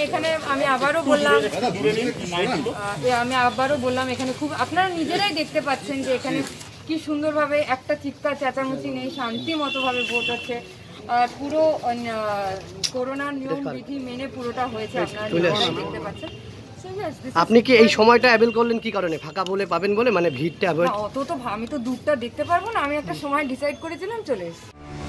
এখানে আমি আবারও বললাম এখানে খুব আপনারা নিজেরাই দেখতে পাচ্ছেন যে এখানে কি সুন্দরভাবে একটা চিৎকার চেঁচামেচি নেই, শান্তি মতোভাবে ভোট হচ্ছে। পুরো করোনার নিয়ম বিধি মেনে পুরোটা হয়েছে, আপনারা নিজেরাই দেখতে পাচ্ছেন। আপনি কি এই সময়টা অ্যাভেল করলেন কি কারণে? ফাঁকা বলে পাবেন বলে, মানে ভিড়টা অত তো আমি তো দূরটা দেখতে পারবো না, আমি একটা সময় ডিসাইড করেছিলাম, চলে এসেছি।